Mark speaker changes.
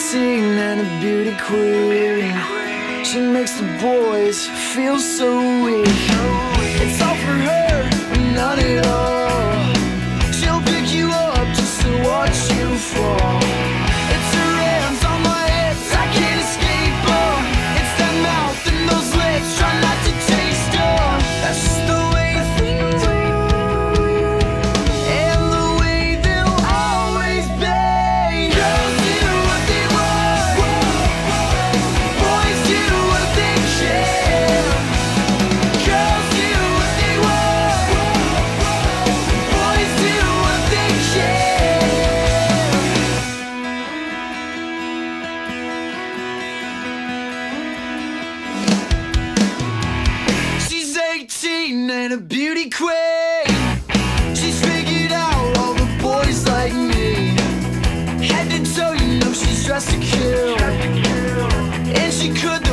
Speaker 1: 18 and a beauty queen. She makes the boys feel so weak. It's all for her, none at all. She'll pick you up just to watch you fall. It's her hands on my hips, I can't escape her. It's that mouth and those lips, try not to taste her. That's just the way things are, and the way they'll always be. Girls do what they want, boys do what they can. Girls do what they want, boys do what they can. She's 18 and a beauty queen. She's figured out all the boys like me. Head to toe, you know she's dressed to kill, and she could